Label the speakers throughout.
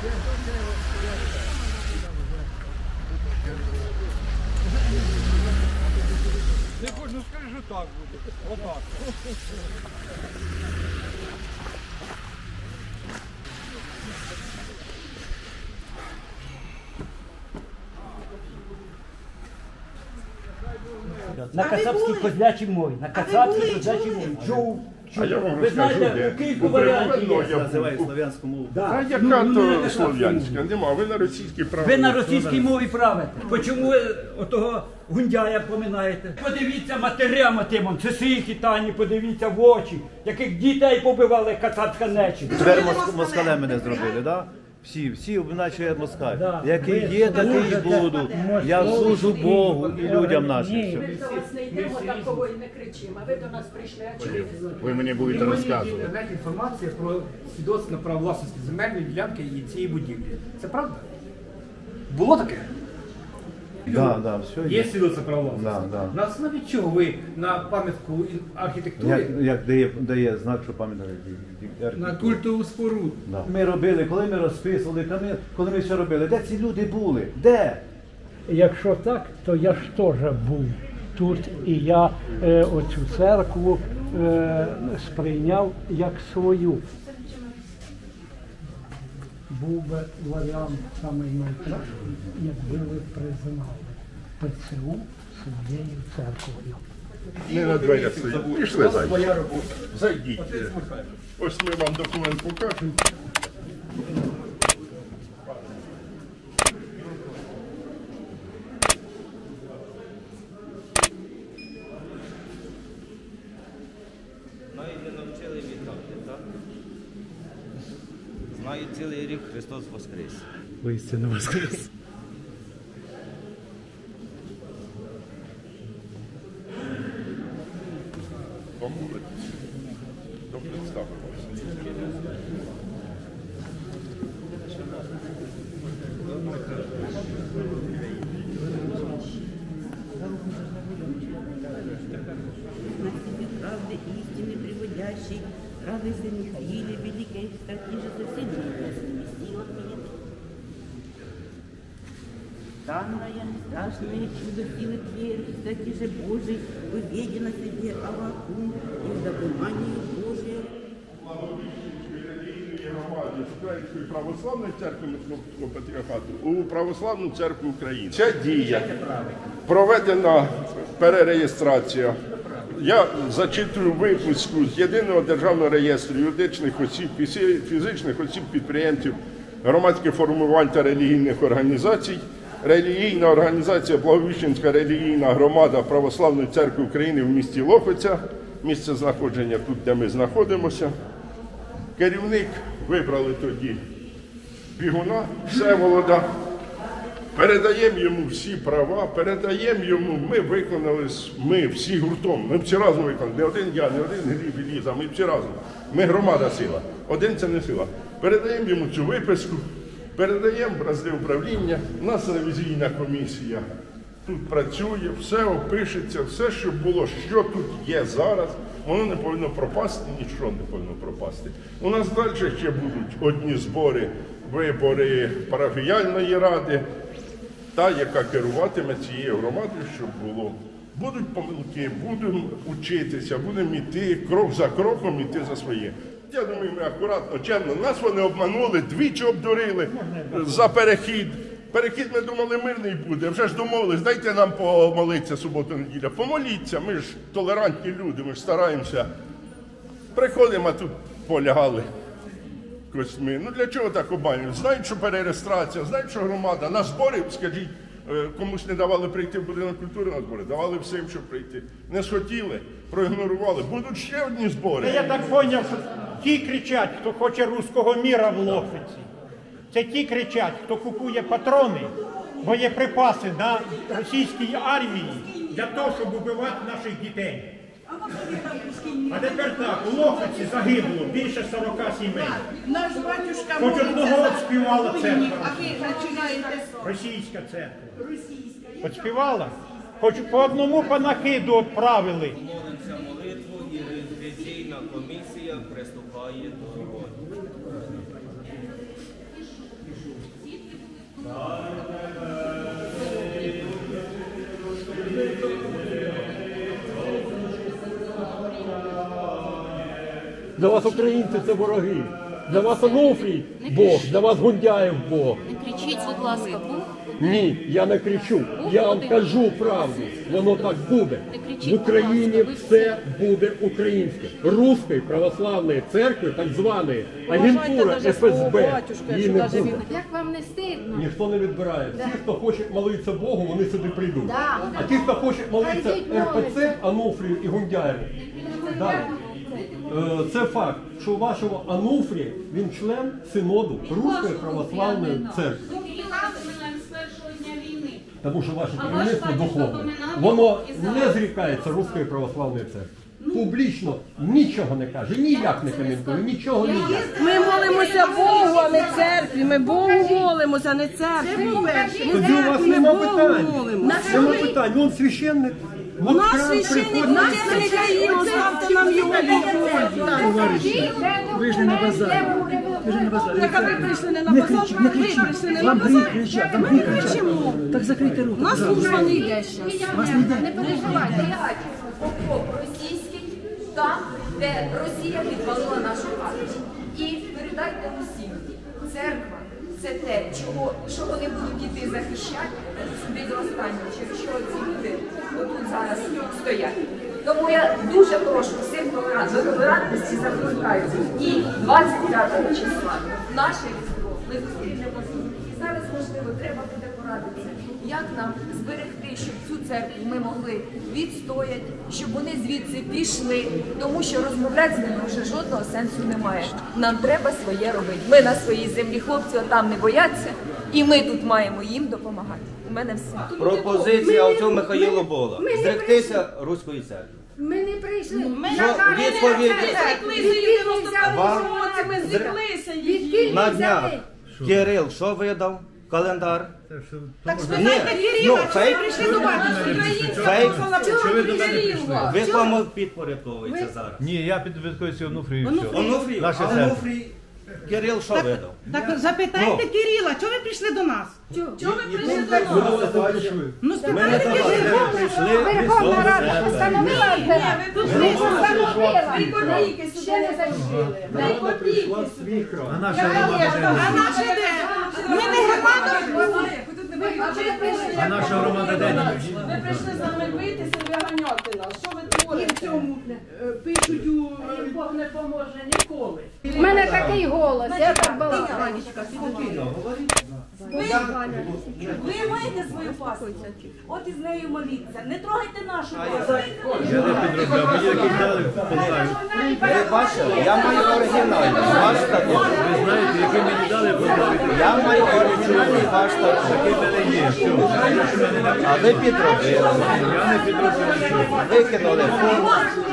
Speaker 1: Ти хоч, ну скажи, що так буде. Отак.
Speaker 2: На кацапській козлячій мові. На кацапській козлячій мові. Чув.
Speaker 3: А я вам
Speaker 2: Ви
Speaker 3: розкажу,
Speaker 2: знаєте, у кілька варіантів є.
Speaker 4: Називає слов'янську мову.
Speaker 3: А яка то слов'янська? Нема, ви на російській праві.
Speaker 2: Ви на російській мові правите. Чому ви отого Гундяя поминаєте? Подивіться матерям тим, це сихи тані, подивіться в очі, яких дітей побивали кацапська нечість.
Speaker 4: Тепер москалем мене зробили, так? Всі обвинувачує москаль.
Speaker 2: Да.
Speaker 4: Який є, такий і буду. Я служу Богу і людям нашим.
Speaker 5: Ми до вас не йдемо, такого і не кричимо, а ви до нас прийшли, а чому?
Speaker 3: Ви мені будете розказувати.
Speaker 1: В інтернеті інформація про свідоцтво на право власності земельної ділянки і цієї будівлі. Це правда? Було таке?
Speaker 4: Да, все
Speaker 1: Є свідоцтво права власності?
Speaker 4: Да.
Speaker 1: На основі чого ви на пам'ятку архітектури,
Speaker 4: Як дає знак, що пам'ятає.
Speaker 1: на культову споруду?
Speaker 4: Да. Ми робили, коли ми розписували, коли ми все робили, де ці люди були? Де?
Speaker 6: Якщо так, то я ж теж був тут, і я оцю церкву сприйняв як свою. Був би варіант самий найкращий, якби ви признали ПЦУ своєю церквою.
Speaker 3: Не на дверях стоїть. Пішли, зайдіть. Ось ми вам документ покажемо.
Speaker 7: Навіть не навчили вітати, так? Знаю цілий рік Христос Воскрес.
Speaker 4: Воістину воскрес.
Speaker 3: Помолитесь. До представимося.
Speaker 8: Правды истины приводящий, радуйся, Михаиле, великой, стати же со всеми небесными силами. Данное, страшное чудо силы твери, стати же Божий, выведи на себе Авакум и в добывании Божие.
Speaker 3: Української православної церкви Московського патріархату у Православну церкву України. Ця дія проведена перереєстрація. Я зачитую випуску з Єдиного державного реєстру юридичних осіб, фізичних осіб, підприємців, громадських формувань та релігійних організацій. Релігійна організація Благовіщенська релігійна громада Православної церкви України в місті Лохвиця. Місце знаходження тут, де ми знаходимося. Керівник вибрали тоді Бігуна Всеволода. Передаємо йому всі права, передаємо йому, ми виконали, ми всі гуртом, ми всі разом виконали. Не один я, не один Гліб і Ліза, ми всі разом. Ми громада сила, один це не сила. Передаємо йому цю виписку, передаємо в разди управління, у нас ревізійна комісія тут працює, все опишеться, все, що було, що тут є зараз, воно не повинно пропасти, нічого не повинно пропасти. У нас далі ще будуть одні збори, вибори парафіяльної ради, та, яка керуватиме цією громадою, щоб було. Будуть помилки, будемо вчитися, будемо йти крок за кроком, йти за своє. Я думаю, ми акуратно, чемно. Нас вони обманули, двічі обдурили за перехід. Перехід, ми думали, мирний буде. Вже ж домовились, дайте нам помолитися суботу-неділя. Помоліться, ми ж толерантні люди, ми ж стараємося. Приходимо, а тут полягали костьми. Ну для чого так обманюють? Знають, що перереєстрація, знають, що громада. На збори, скажіть, комусь не давали прийти в будинок культури на збори, давали всім, щоб прийти. Не схотіли, проігнорували. Будуть ще одні збори.
Speaker 6: Я так зрозумів, що ті кричать, хто хоче руського міра в Лохвиці. Це ті кричать, хто купує патрони, боєприпаси на російській армії для того, щоб убивати наших дітей. А тепер так, у Лохвиці загибло більше 40 сімей.
Speaker 8: Наш батюшка
Speaker 6: Хоч одного співала церква.
Speaker 8: а ви починаєте
Speaker 6: Російська церква. От співала? Хоч по одному панахиду відправили.
Speaker 7: Молимося молитву і ревізійна комісія приступає до роботи.
Speaker 9: Для вас українці це вороги. Для вас Онуфрій Бог, для вас Гундяєв Бог.
Speaker 10: Не кричіть, будь ласка, Бог.
Speaker 9: Ні, я не кричу. Я вам кажу правду. Воно так буде. В Україні все буде українське. Руської православної церкви, так званої, агентура ФСБ, її не буде.
Speaker 10: Як вам не стидно?
Speaker 9: Ніхто не відбирає. Ті, хто хоче молитися Богу, вони сюди прийдуть. А ті, хто хоче молитися РПЦ, Онуфрію і Гундяєву. Далі. Це факт, що у вашого Онуфрія, він член синоду Руської православної церкви. Тому що ваше керівництво духовне, воно не зрікається Руської православної церкви. Публічно нічого не каже, ніяк не коментує, нічого ніяк.
Speaker 11: Ми молимося Богу, а не церкві. Ми Богу молимося, а не церкві.
Speaker 9: Тоді у вас нема питань. Нема питань. Вон священник.
Speaker 11: У нас священник, у нас не оставте нам його
Speaker 12: Товариші, ви ж не на базарі. Ви ж не на базарі.
Speaker 11: Так, а ви прийшли не на базар, ви прийшли не на базар. Ми не кричимо.
Speaker 12: Так закрийте руку.
Speaker 11: У нас служба не йде зараз.
Speaker 12: Вас не йде.
Speaker 5: Не переживайте, окоп російський, там, де Росія підпалила нашу хату. І передайте усім, церква – це те, що вони будуть іти захищати від останнього, якщо ці люди отут зараз стоять. Тому я дуже прошу всім до толерантності закликаю. І 25 числа наше різдво ми зустрінемо тут. І зараз, можливо, треба буде порадитися, як нам зберегти, щоб цю церкву ми могли відстояти, щоб вони звідси пішли, тому що розмовляти з ними вже жодного сенсу немає. Нам треба своє робити. Ми на своїй землі, хлопці там не бояться, і ми тут маємо їм допомагати. У мене все.
Speaker 7: Пропозиція отцю Михаїлу Бола. Зректися Руської церкви.
Speaker 5: Ми не прийшли.
Speaker 11: Ми
Speaker 7: Що відповідь
Speaker 11: ми зріклися її.
Speaker 7: на днях Кирил що видав? Календар.
Speaker 11: Так спитайте Кирила, чого ви прийшли до батюшки?
Speaker 7: Фейк.
Speaker 11: Чого ви прийшли?
Speaker 7: Ви кому підпорядковуєте зараз?
Speaker 4: Ні, я підпорядковуюся Онуфрію і все.
Speaker 7: Онуфрій,
Speaker 4: Наша церква.
Speaker 7: Онуфрій, Кирил що видав?
Speaker 11: Так запитайте Кирила, чого ви прийшли до нас? Чого ви прийшли до нас? Ну спитайте Кирила.
Speaker 5: Верховна Рада постановила,
Speaker 11: Ви тут не постановила. Ви копійки сюди не зайшли. Ви копійки сюди.
Speaker 4: А наша
Speaker 11: А наша де? Ми не громада.
Speaker 4: А наша громада де?
Speaker 11: Ви прийшли з нами битися, виганяти нас. Що ви творите? Пишуть у Бог не поможе ніколи.
Speaker 5: У мене такий голос, я так балакаю.
Speaker 8: Ви маєте свою паску, от із нею моліться. Не трогайте нашу паску.
Speaker 4: Я не підробляв, мені якісь дали Полтаві.
Speaker 7: Ви бачили? Я маю оригінальний ваш статут.
Speaker 4: Ви знаєте, який мені дали Полтаві?
Speaker 7: Я маю оригінальний ваш статут.
Speaker 4: Такий в мене є, все.
Speaker 7: А ви підробили.
Speaker 4: Я не підробив нічого.
Speaker 7: Викинули форму.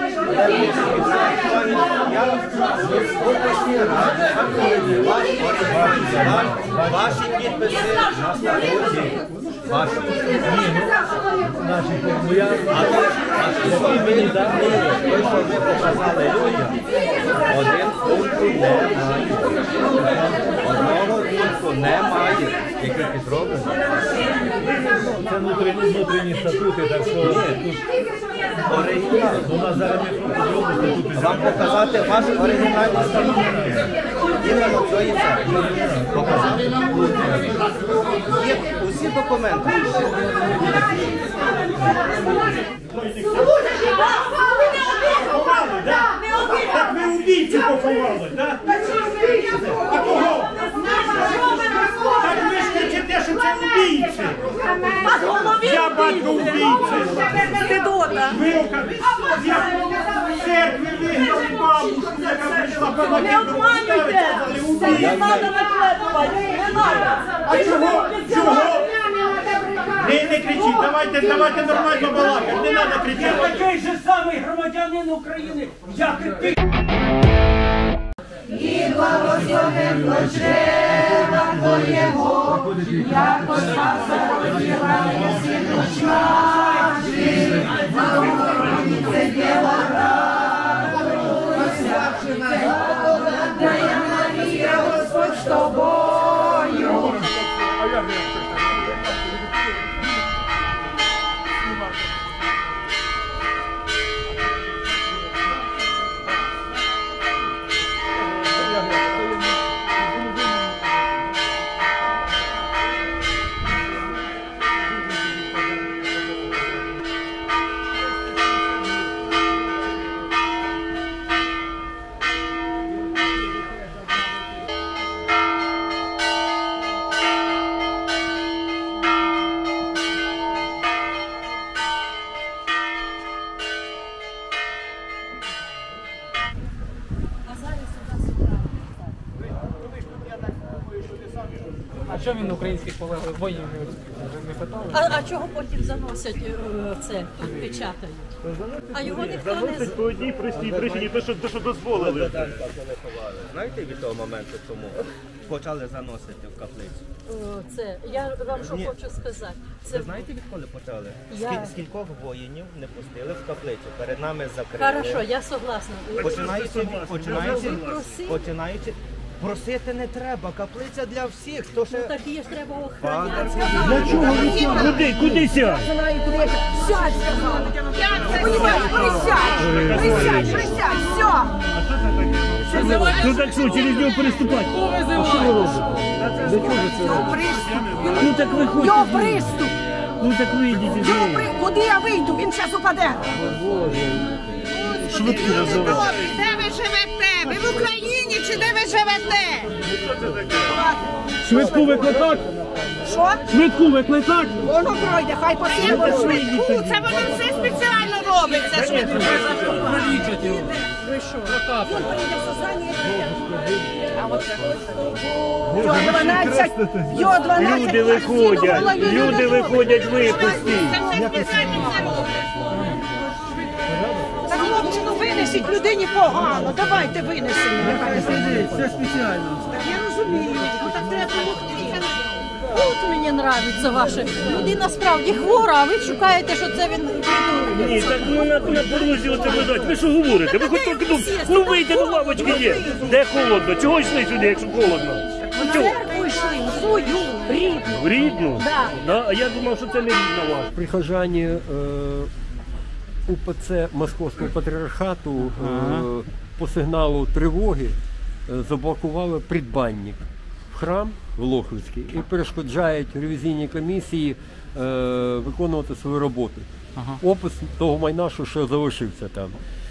Speaker 7: Я внутрішній раді, ваш оригінальний, ваші підписи на статуті. Ваші.
Speaker 4: Наші, ну я...
Speaker 7: Який ви дали, той, що ви показали людям, один пункту немає. Одного пункту немає, який підроблений.
Speaker 4: Це внутрішні статути, так що
Speaker 7: Оригінал.
Speaker 4: у нас зараз не підробні статути.
Speaker 7: Вам показати ваш оригінальний статут. Іменно цієї церкви. Показати. Є усі документи.
Speaker 6: Так ви убійцю поховали, так? А кого? Так ви ж кричите, що це убійці. Я батько убійці. Ви в церкві вигнали бабушку, яка прийшла пам'ятати. А чого? Чого? Не кричіть, давайте нормально балакати, не треба кричати.
Speaker 2: Я такий же самий громадянин України, як і ти.
Speaker 11: І благословен плечева Твоєго, як постаса родила, єси душ наших, Богородице Дєва радуйся, благодатная Марія, Господь з тобою.
Speaker 13: А що він українських полеглих воїнів не питав?
Speaker 14: А чого потім заносять це, тут печатають? А його ніхто не
Speaker 15: заносять по одній простій причині, то що дозволили.
Speaker 7: Знаєте, від того моменту тому почали заносити в каплицю?
Speaker 14: Я вам що хочу сказати.
Speaker 7: Ви знаєте, відколи почали? Скількох воїнів не пустили в каплицю? Перед нами закрили.
Speaker 14: Хорошо, я согласна.
Speaker 7: Починаючи, просити не треба, каплиця для всіх. Хто ще...
Speaker 14: Так її ж треба охороняти.
Speaker 15: Для чого ви сядь? Куди сядь?
Speaker 11: Сядь, сказала. Присядь, все.
Speaker 15: Ну так що, через нього переступати? А що ви робите? Для чого це робите? Ну так виходьте.
Speaker 11: Його приступ.
Speaker 15: Ну так вийдіть.
Speaker 11: Куди я вийду? Він зараз упаде.
Speaker 15: Швидкі роззовуть.
Speaker 11: Де ви живете? Ви в Україні чи де ви живете?
Speaker 15: Швидку викликати?
Speaker 11: Що?
Speaker 15: Швидку викликати?
Speaker 11: Воно пройде, хай посилку швидку. Це воно все спеціально робиться. Швидку.
Speaker 14: Ви що?
Speaker 11: Він прийде в сознання. А оце. Йо 12.
Speaker 15: Люди виходять, випустіть.
Speaker 11: Це все спеціально все робить. Та хлопчину винесіть людині погано. Давайте винесемо.
Speaker 15: Це спеціально.
Speaker 11: Так я розумію. Ну так треба допомогти.
Speaker 14: От мені подобається ваше. Людина справді хвора, а ви шукаєте, що це він придумав.
Speaker 15: Ні, так ну на порозі оце лежать. Ви що говорите? Ви хоч трохи ну вийдете до лавочки є. Де холодно? Чого йшли сюди, якщо холодно?
Speaker 14: В церкву йшли, в свою, рідну.
Speaker 15: В рідну?
Speaker 14: Да.
Speaker 15: Да? А я думав, що це не рідна ваша.
Speaker 9: Прихожані УПЦ Московського патріархату по сигналу тривоги заблокували придбанник в храм в Лохвицький і перешкоджають ревізійній комісії виконувати свою роботу. Опис того майна, що ще залишився там.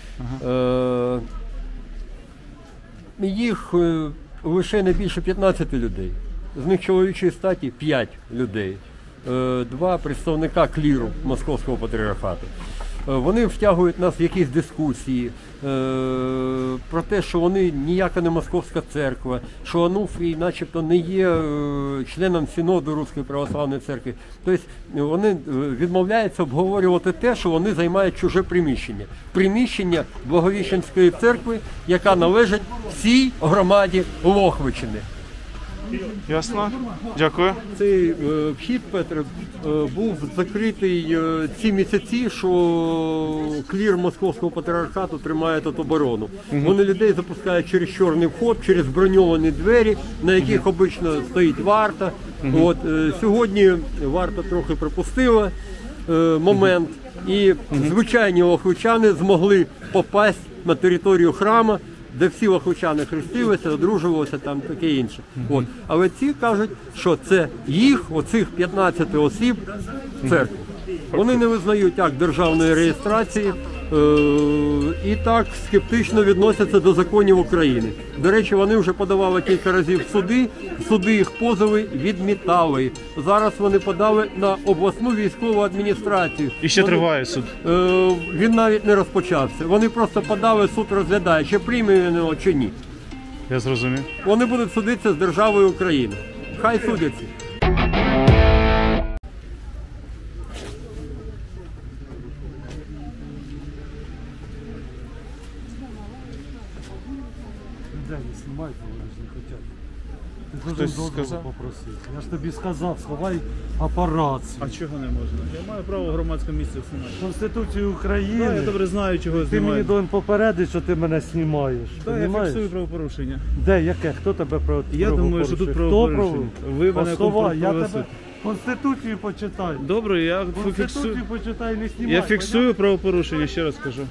Speaker 9: Їх лише не більше 15 людей. З них чоловічої статі 5 людей. 2 представника кліру Московського патріархату. Вони втягують нас в якісь дискусії про те, що вони ніяка не Московська церква, що Онуфрій начебто не є членом Синоду Руської православної церкви. Тобто вони відмовляються обговорювати те, що вони займають чуже приміщення. Приміщення Благовіщенської церкви, яка належить всій громаді Лохвичини.
Speaker 15: Ясно. Дякую.
Speaker 9: Цей вхід, Петре, був закритий ці місяці, що клір Московського патріархату тримає тут оборону. Вони людей запускають через чорний вход, через броньовані двері, на яких обично стоїть варта. От, сьогодні варта трохи пропустила момент, і звичайні лохвичани змогли попасть на територію храму, де всі лохвичани хрестилися, одружувалися, там таке інше. От. Але ці кажуть, що це їх, оцих 15 осіб, церкви. Вони не визнають акт державної реєстрації і так скептично відносяться до законів України. До речі, вони вже подавали кілька разів в суди, суди їх позови відмітали. Зараз вони подали на обласну військову адміністрацію.
Speaker 15: І ще триває суд?
Speaker 9: Він навіть не розпочався. Вони просто подали, суд розглядає, чи прийме він його, чи ні.
Speaker 15: Я зрозумів.
Speaker 9: Вони будуть судитися з державою України. Хай судяться.
Speaker 12: Не знімайте, вони ж не хочуть. Ти
Speaker 15: Хтось
Speaker 12: должен дозволу
Speaker 15: сказав?
Speaker 12: попросити. Я ж тобі сказав, сховай апарат.
Speaker 16: А чого не можна? Я маю право в громадському місці знімати.
Speaker 12: Конституцію України.
Speaker 16: Так, я добре знаю, чого
Speaker 12: Ти
Speaker 16: знімаю.
Speaker 12: мені должен попередити, що ти мене знімаєш.
Speaker 16: Так, я
Speaker 12: Понімаєш?
Speaker 16: фіксую правопорушення.
Speaker 12: Де, яке? Хто тебе правопорушив?
Speaker 16: Я думаю, що тут правопорушення. Ви мене
Speaker 12: Посховай, я
Speaker 16: провести.
Speaker 12: тебе Конституцію почитай.
Speaker 16: Добре, я фіксую.
Speaker 12: Конституцію почитай, не знімай.
Speaker 16: Я фіксую правопорушення, ще раз кажу.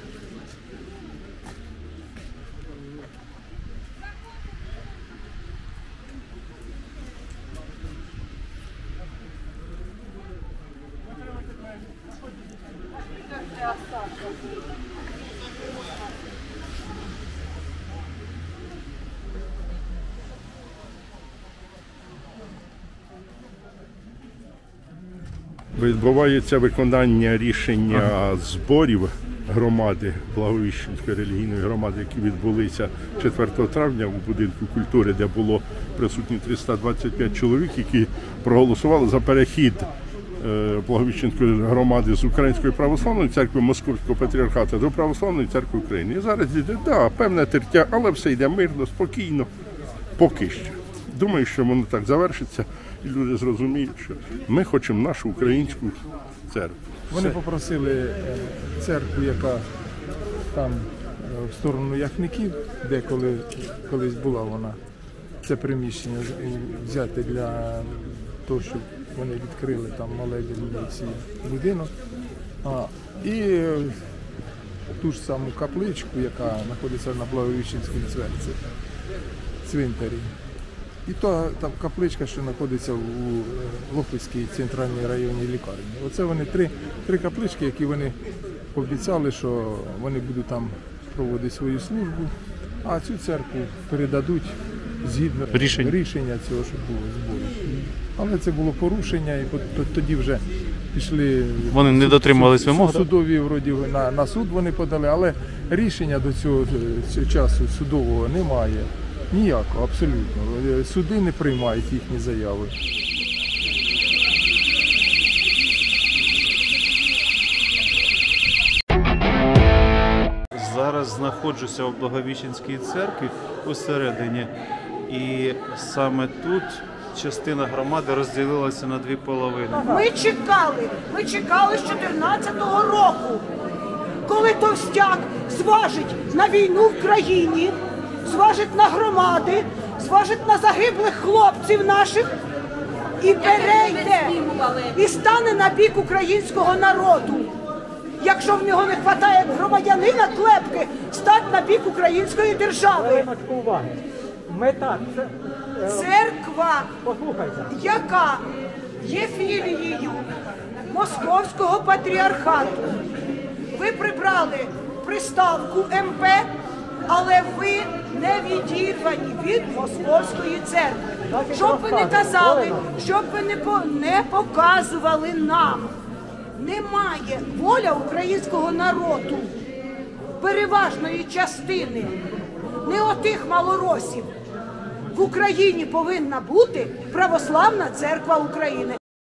Speaker 3: Відбувається виконання рішення зборів громади, Благовіщенської релігійної громади, які відбулися 4 травня у будинку культури, де було присутні 325 чоловік, які проголосували за перехід Благовіщенської громади з Української православної церкви Московського патріархату до Православної церкви України. І зараз йде, певне тертя, але все йде мирно, спокійно, поки що. Думаю, що воно так завершиться, і люди зрозуміють, що ми хочемо нашу українську церкву.
Speaker 17: Вони попросили церкву, яка там в сторону Яхників, де колись була вона, це приміщення взяти для того, щоб вони відкрили там молебень ці будинок. І ту ж саму капличку, яка знаходиться на Благовіщенському цвинтарі. І та капличка, що знаходиться у Лохвицькій центральній районній лікарні. Оце вони три каплички, які вони пообіцяли, що вони будуть там проводити свою службу, а цю церкву передадуть згідно рішення цього, що було збору. Але це було порушення, і тоді вже пішли...
Speaker 16: Вони не дотримувались вимог?
Speaker 17: Судові, вроді, на суд вони подали, але рішення до цього часу судового немає. Ніякого, абсолютно. Суди не приймають їхні заяви.
Speaker 16: Зараз знаходжуся у Благовіщенській церкві усередині, і саме тут частина громади розділилася на дві половини.
Speaker 18: Ми чекали з 14-го року, коли Товстяк зважить на війну в країні, зважить на громади, зважить на загиблих хлопців наших і перейде, і стане на бік українського народу. Якщо в нього не вистачає громадянина клепки, стати на бік української держави. Церква, яка є філією Московського патріархату. Ви прибрали приставку МП, але ви не відірвані від Московської церкви. Щоб ви не казали, щоб ви не показували нам. Немає воля українського народу, переважної частини, не отих малоросів. В Україні повинна бути Православна церква України.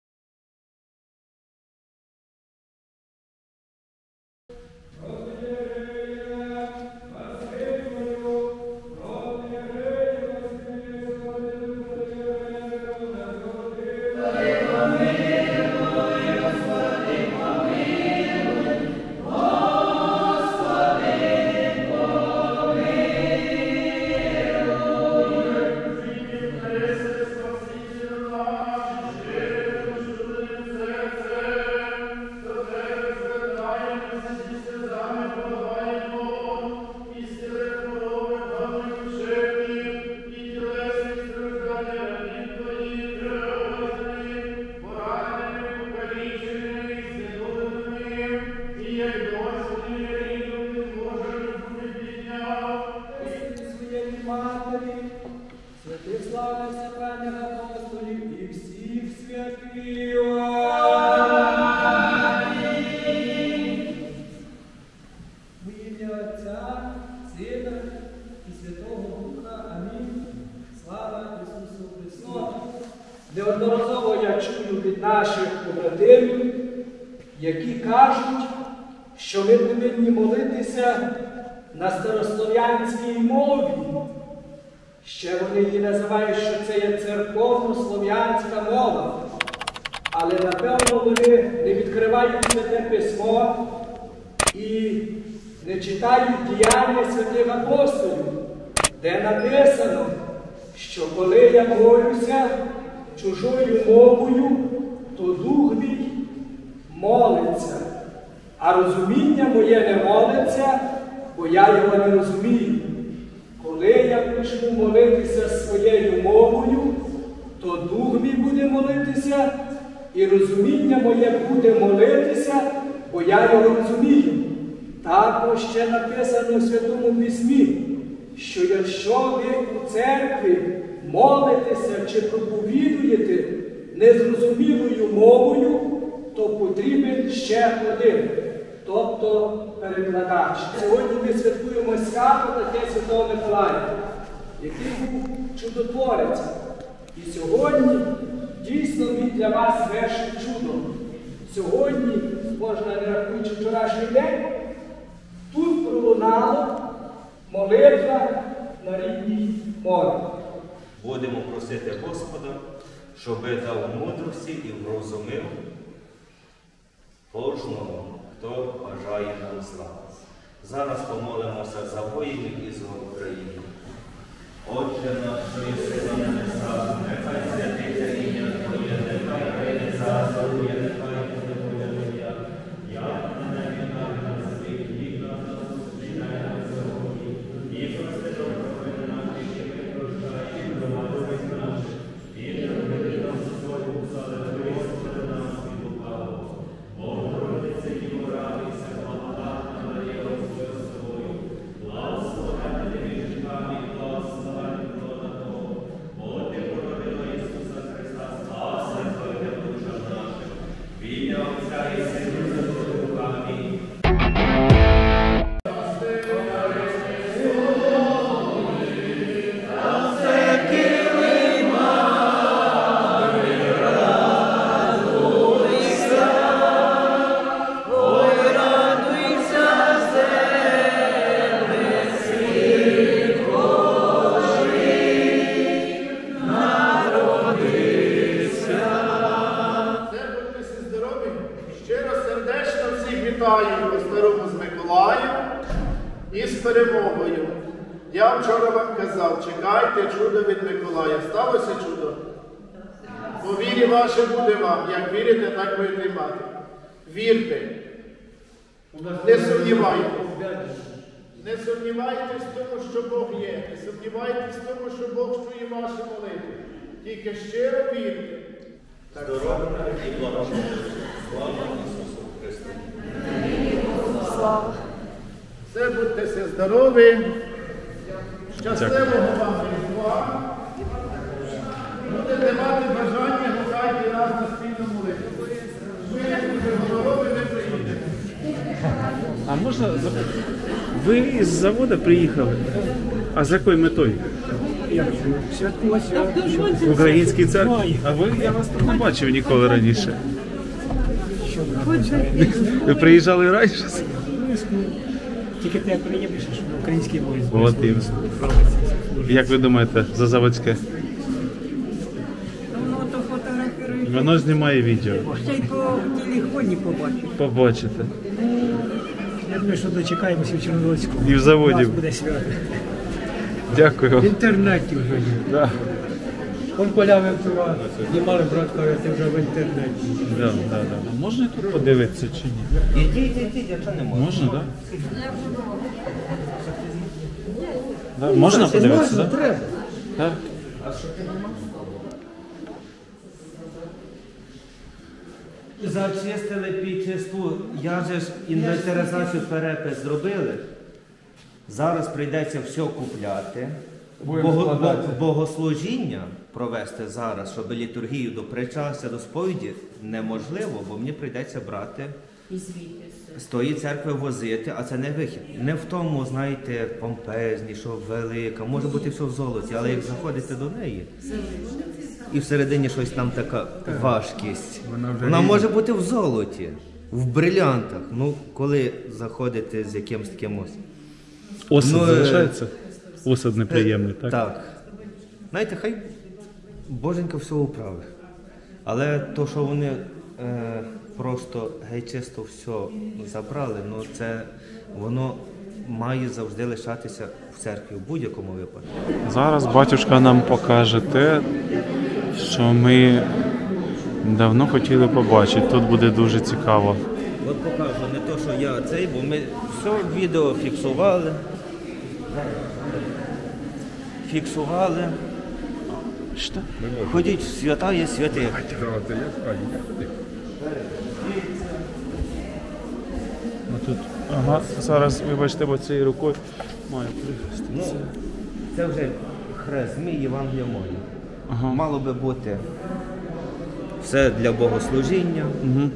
Speaker 19: Неодноразово я чую від наших побратимів, які кажуть, що ми повинні молитися на старослов'янській мові. Ще вони її називають, що це є церковно-слов'янська мова. Але, напевно, вони не відкривають Святе Письмо і не читають діяння святих апостолів, де написано, що коли я молюся чужою мовою, то дух мій молиться, а розуміння моє не молиться, бо я його не розумію. Коли я почну молитися своєю мовою, то дух мій буде молитися, і розуміння моє буде молитися, бо я його розумію. Також ще написано в Святому Письмі, що якщо ви у церкві молитеся чи проповідуєте незрозумілою мовою, то потрібен ще один, тобто перекладач. Сьогодні ми святкуємо свято таке Святого Миколая, який був чудотвориця. І сьогодні дійсно він для вас вершив чудо. Сьогодні, можна не рахуючи вчорашній день, тут пролунала молитва на рідній мові.
Speaker 7: Будемо просити Господа, щоб дав мудрості і врозумів кожному, хто бажає нам слави. Зараз помолимося за воїнів і за Україну. Отче наш, що єси на небесах, нехай святиться ім'я Твоє, нехай прийде царство Твоє, нехай буде воля Твоя. Як на небі, так і на землі, хліб наш насущний дай нам сьогодні. І прости нам провини наші, що ми прощаємо винуватцям нашим. І не введи нас у спокусу, але визволи нас від лукавого. Богородице, Діво, радуйся, благодатна Марія, Господь з тобою. Благословенна ти між жінками і благословенна плода Твого. Бо ти породила Ісуса Христа, спаси Твоє душам нашим. В ім'я Отця і Сина і Святого Духа. Амінь.
Speaker 20: Вітаю по старому з Миколаєм і з перемогою. Я вчора вам казав, чекайте чудо від Миколая. Сталося чудо? По вірі ваше буде вам. Як вірите, так будете мати. Вірте. Не сумнівайтесь. Не сумнівайтесь в тому, що Бог є. Не сумнівайтесь в тому, що Бог чує ваші молитви. Тільки щиро вірте.
Speaker 7: Здоров'я і благословення. Слава Ісусу Христу.
Speaker 20: Слава. Все, будьте все здорові. Щасливого вам Різдва. Будете мати бажання, гукайте нас на спільну молитву. Ми дуже здорові, не приїдемо.
Speaker 16: А можна ви із заводу приїхали? А з якою метою? В Українській церкві? А ви, я вас тут не бачив ніколи раніше. Ви приїжджали раніше?
Speaker 1: Тільки ти як приїдеш, що український воїн.
Speaker 16: От і. Як ви думаєте, за заводське?
Speaker 8: Ну, то фотографірують.
Speaker 16: Воно знімає відео.
Speaker 8: Ще й по телефоні побачиш.
Speaker 16: Побачите.
Speaker 1: Я думаю, що дочекаємося в Чорнолоцьку.
Speaker 16: І в заводі.
Speaker 1: У нас буде свято.
Speaker 16: Дякую.
Speaker 1: В інтернеті вже є.
Speaker 16: Да.
Speaker 1: Он полявив туди, знімали братка, це вже в інтернеті.
Speaker 16: Да. А можна тут подивитися чи ні?
Speaker 7: Ідіть, якщо не можна.
Speaker 16: Можна, так? Да? Можна подивитися, так?
Speaker 1: Треба.
Speaker 16: Так.
Speaker 7: Зачистили підчисту, я же ж інвентаризацію перепис зробили. Зараз прийдеться все купляти. Богослужіння провести зараз, щоб літургію до причастя, до сповіді, неможливо, бо мені прийдеться брати з тої церкви возити, а це не вихід. Не в тому, знаєте, помпезні, що велика, може бути все в золоті, але як заходите до неї, і всередині щось там така важкість, вона може бути в золоті, в брилянтах, ну, коли заходите з якимось таким ось.
Speaker 16: Осад залишається? Осад неприємний, так?
Speaker 7: Так. Знаєте, хай Боженька все управить. Але то, що вони просто геть чисто все забрали, ну це воно має завжди лишатися в церкві в будь-якому випадку.
Speaker 16: Зараз батюшка нам покаже те, що ми давно хотіли побачити. Тут буде дуже цікаво.
Speaker 7: От покажу, не то, що я цей, бо ми все відео фіксували.
Speaker 16: Що?
Speaker 7: Ходіть, свята є святих.
Speaker 16: Тут, ага, зараз, вибачте, бо цією рукою маю прихиститися.
Speaker 7: Ну, це вже хрест, мій Євангелія моє.
Speaker 16: Ага.
Speaker 7: Мало би бути все для богослужіння.
Speaker 16: Угу.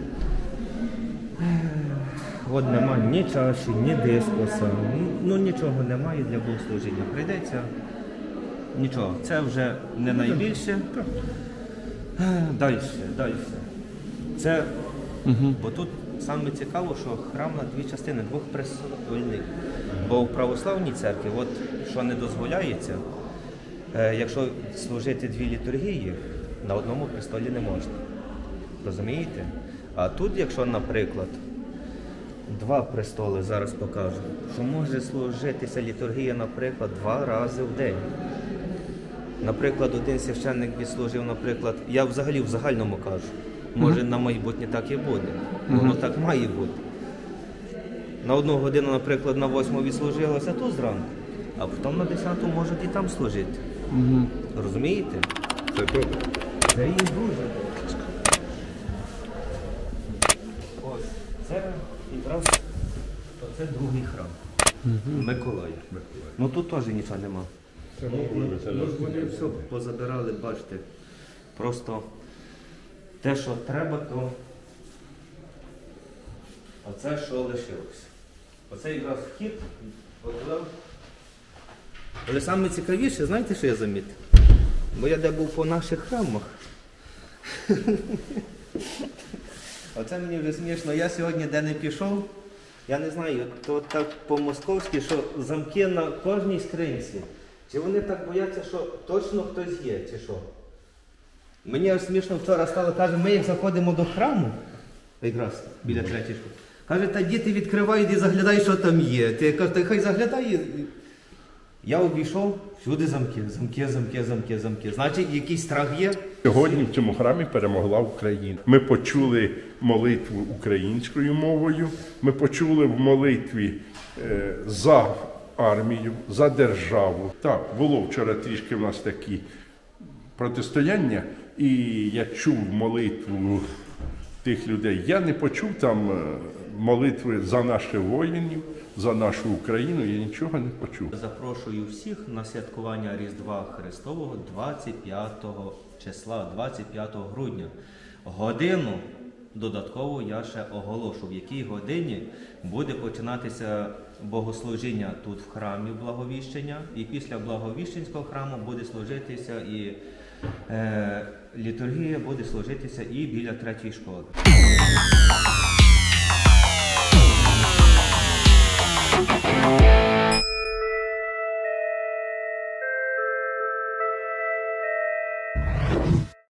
Speaker 7: От нема ні чаші, ні дискуса, ну нічого немає для богослужіння. Прийдеться Нічого, це вже не найбільше. Далі. Це, бо тут саме цікаво, що храм на дві частини, двох престольних. Бо в православній церкві, от що не дозволяється, якщо служити дві літургії, на одному престолі не можна. Розумієте? А тут, якщо, наприклад, два престоли, зараз покажу, що може служитися літургія, наприклад, 2 рази в день. Наприклад, один священник відслужив, наприклад, я взагалі в загальному кажу, може на майбутнє так і буде, воно так має бути. На 1 годину, наприклад, на 8 відслужилося тут зранку, а потім на 10 можуть і там служити. Розумієте?
Speaker 3: Це добре.
Speaker 7: Це і дуже. Ось, це якраз це другий храм. Миколая. Ну тут теж нічого нема. Вони все позабирали, бачите. Просто те, що треба, то оце, що лишилося. Оце якраз вхід. Але саме цікавіше, знаєте, що я замітив? Бо я де був по наших храмах. Оце мені вже смішно. Я сьогодні де не пішов, я не знаю, то так по-московськи, що замки на кожній скринці. Чи вони так бояться, що точно хтось є, чи що? Мені аж смішно вчора стало, каже, ми як заходимо до храму, якраз біля 3-ї школи, каже, та діти відкривають і заглядають, що там є. Ти кажеш, та хай заглядає. Я обійшов, всюди замки. Значить, якийсь страх є?
Speaker 3: Сьогодні в цьому храмі перемогла Україна. Ми почули молитву українською мовою, ми почули в молитві за армію, за державу. Так, було вчора трішки в нас такі протистояння, і я чув молитву тих людей. Я не почув там молитви за наших воїнів, за нашу Україну, я нічого не почув.
Speaker 7: Запрошую всіх на святкування Різдва Христового 25 числа, 25 грудня. Годину додатково я ще оголошу, в якій годині буде починатися богослужіння тут в храмі Благовіщення, і після Благовіщенського храму буде служитися і літургія буде служитися і біля 3-ї школи.